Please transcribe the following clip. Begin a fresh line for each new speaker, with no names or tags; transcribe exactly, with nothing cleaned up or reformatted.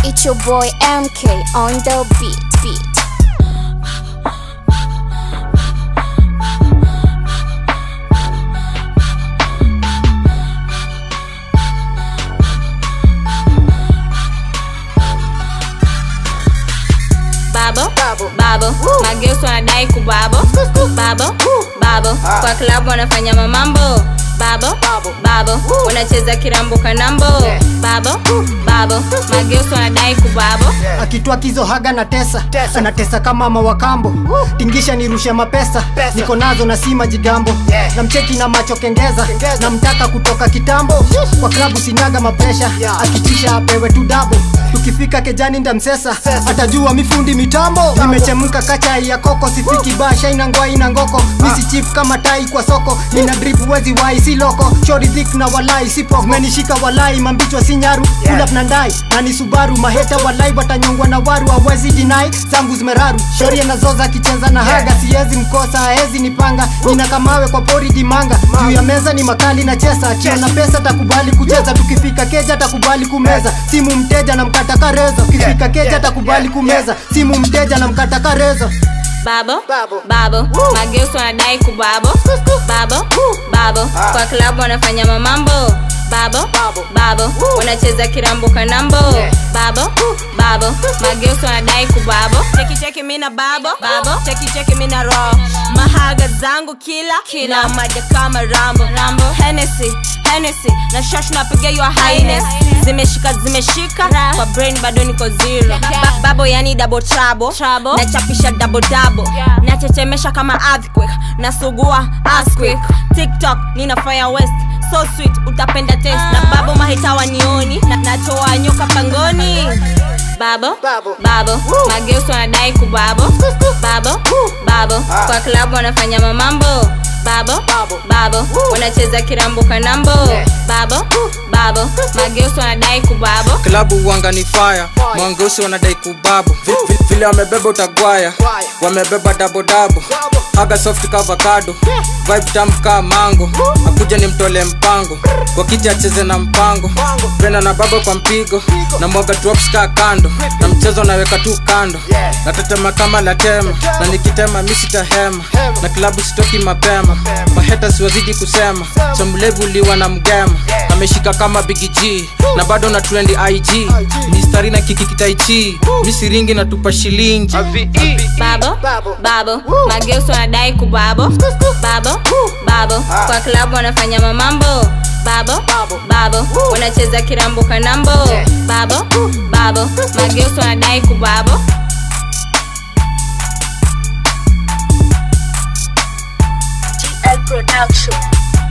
It's your boy M K on the beat, beat.
Babo, babo, mageuso wanadai kubabo. Babo, babo, kwa klabu wanafanya mamambo. Babo, babo, wanacheza kirambo kanambo. Babo, babo, mageuso wanadai kubabo.
Akitua kizo haga na tesa, anatesa kama mawakambo. Tingisha nirushe mapesa, niko nazo na sima jigambo. Na mcheki na macho kengeza, na mtaka kutoka kitambo. Kwa klabu sinyaga mapresha, akitisha apewe tu dabo. Tukifika kejani ndamsesa, atajua mifundi mitambo. Nimechemka kacha ya koko, sifiki basha inangwa inangoko. Misi chief kama tai kwa soko, nina drip wezi wai si loko. Shori thick na walai si poko, menishika walai mambichwa si nyaru. Pull up na ndai, na ni Subaru. Maheta walai watanyongwa na waru, hawezi deny, zangu zimeraru. Shori anazoza kichenza na haga, siezi mkosa haezi nipanga. Nina kamawe kwa pori dimanga, juu ya meza ni makali na chesa. Akiona pesa takubali kucheza, tukifika keja takubali kumeza. Simu mteja na mkata kareza, ukifika keja takubali kumeza. Simu mteja na mkata kareza.
Babo, babo, mageuso wanadai kubabo. Babo, babo, kwa klabu wanafanya mamambo. Babo, babo, wanacheza kirambo kanambo. Babo, babo, mageuso wanadai kubabo. Cheki cheki mina babo, babo, cheki cheki mina raw. Mahaga zangu kila, kila mada kama rambo, rambo. Hennessy, Hennessy, na shash napiga your highness. Zimeshika zimeshika, kwa brain bado niko zero. ba Babo yani double trouble, trouble. Nachapisha double double, nachechemesha kama earthquake. Nasugua earthquake. TikTok nina fire west, so sweet utapenda taste. Na babo mahita wanioni, na natoa nyoka pangoni. Babo, babo, mageuso wanadai kubabo. Babo, babo, kwa klabu wanafanya mamambo. Babo, babo, wanacheza kirambo kanambo. Babo, babo, mageuso wanadai kubabo.
Klabu wanga ni fire, mageuso wanadai kubabo. Vile wamebeba utagwaya, wamebeba dabo dabo. Haga soft ka avocado, vibe tamu ka mango. Akuja ni mtole mpango, kwa kiti acheze na mpango. Pena na babo kwa mpigo, na mwaga drops ka kando. Na mchezo naweka tu kando, natetema kama latema. Na nikitema misi tahema, na klabu sitoki mapema. Maheta siwazidi kusema, Samulevu liwa na mgema. Ameshika kama Big G, na bado na trendi I G. Mistari na kiki kitaichi, misi ringi na tupa shilingi.
Babo, babo, mageuso wanadai kubabo. Babo, babo, kwa klabu wanafanya mamambo. Babo, babo, wanacheza kirambo kanambo. Babo, babo, mageuso wanadai kubabo.
G L Production.